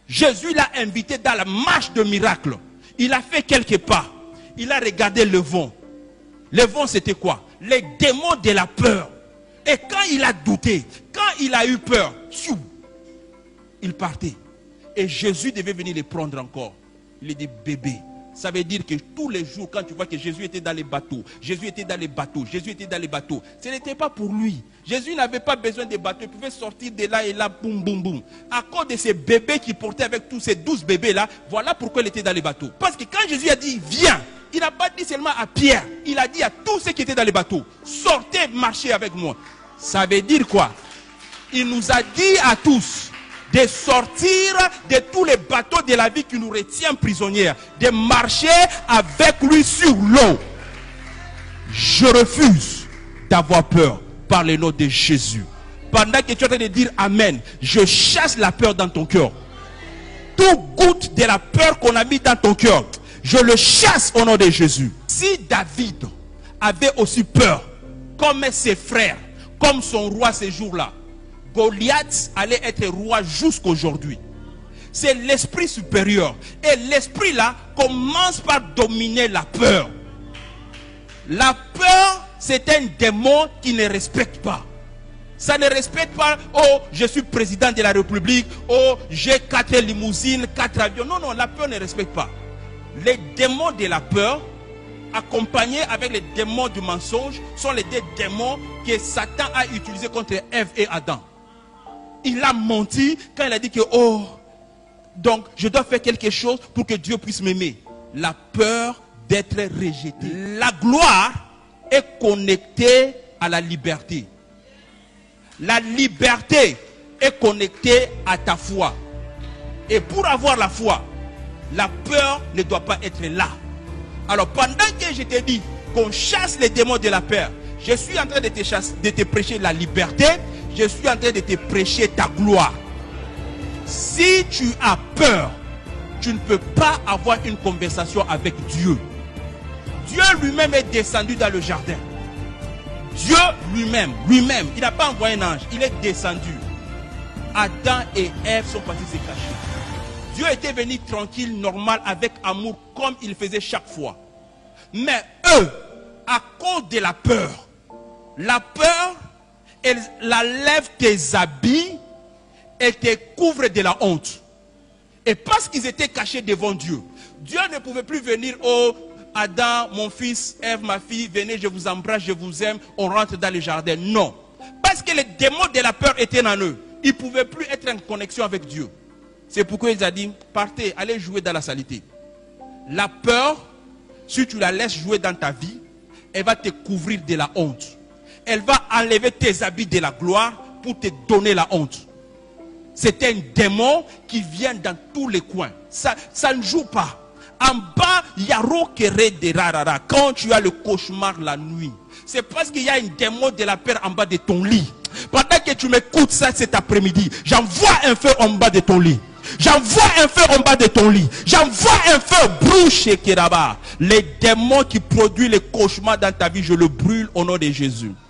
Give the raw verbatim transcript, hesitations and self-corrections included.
Jésus l'a invité dans la marche de miracle. Il a fait quelques pas. Il a regardé le vent. Le vent, c'était quoi? Les démons de la peur. Et quand il a douté, quand il a eu peur, il partait. Et Jésus devait venir les prendre encore. Il est dit, bébé. Ça veut dire que tous les jours, quand tu vois que Jésus était dans les bateaux, Jésus était dans les bateaux, Jésus était dans les bateaux, ce n'était pas pour lui. Jésus n'avait pas besoin de bateaux, il pouvait sortir de là et là, boum, boum, boum. À cause de ces bébés qu'il portait avec tous ces douze bébés-là, voilà pourquoi il était dans les bateaux. Parce que quand Jésus a dit, viens, il n'a pas dit seulement à Pierre, il a dit à tous ceux qui étaient dans les bateaux, sortez, marchez avec moi. Ça veut dire quoi? Il nous a dit à tous de sortir de tous les bateaux de la vie qui nous retient prisonniers, de marcher avec lui sur l'eau. Je refuse d'avoir peur par le nom de Jésus. Pendant que tu es en train de dire Amen, je chasse la peur dans ton cœur. Tout goutte de la peur qu'on a mis dans ton cœur, je le chasse au nom de Jésus. Si David avait aussi peur, comme ses frères, comme son roi ces jours-là, Goliath allait être roi jusqu'aujourd'hui. C'est l'esprit supérieur. Et l'esprit là commence par dominer la peur. La peur, c'est un démon qui ne respecte pas. Ça ne respecte pas, oh, je suis président de la République, oh, j'ai quatre limousines, quatre avions. Non, non, la peur ne respecte pas. Les démons de la peur, accompagnés avec les démons du mensonge, sont les deux démons que Satan a utilisés contre Ève et Adam. Il a menti quand il a dit que, oh, donc je dois faire quelque chose pour que Dieu puisse m'aimer. La peur d'être rejeté. La gloire est connectée à la liberté. La liberté est connectée à ta foi. Et pour avoir la foi, la peur ne doit pas être là. Alors pendant que je te dis qu'on chasse les démons de la peur, je suis en train de te, chasser, de te prêcher la liberté. Je suis en train de te prêcher ta gloire. Si tu as peur, tu ne peux pas avoir une conversation avec Dieu. Dieu lui-même est descendu dans le jardin. Dieu lui-même, lui-même, il n'a pas envoyé un ange, il est descendu. Adam et Ève sont partis se cacher. Dieu était venu tranquille, normal, avec amour, comme il faisait chaque fois. Mais eux, à cause de la peur, la peur, elle la lève tes habits et te couvre de la honte. Et parce qu'ils étaient cachés devant Dieu, Dieu ne pouvait plus venir, oh Adam, mon fils, Ève, ma fille, venez, je vous embrasse, je vous aime, on rentre dans le jardin. Non. Parce que les démons de la peur étaient en eux. Ils ne pouvaient plus être en connexion avec Dieu. C'est pourquoi il a dit, partez, allez jouer dans la saleté. La peur, si tu la laisses jouer dans ta vie, elle va te couvrir de la honte. Elle va enlever tes habits de la gloire pour te donner la honte. C'est un démon qui vient dans tous les coins. Ça, ça ne joue pas. En bas, il y a Rokere de Rarara. Quand tu as le cauchemar la nuit, c'est parce qu'il y a un démon de la peur en bas de ton lit. Pendant que tu m'écoutes ça cet après-midi, j'envoie un feu en bas de ton lit. J'envoie un feu en bas de ton lit. J'envoie un feu, brouche Keraba. Les démons qui produisent les cauchemars dans ta vie, je le brûle au nom de Jésus.